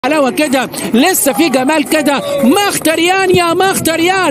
حلاوة كده، لسه في جمال كده. مختريان يا مختريان.